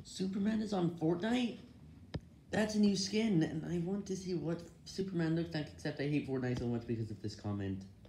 Superman is on Fortnite? That's a new skin, and I want to see what Superman looks like, except I hate Fortnite so much because of this comment.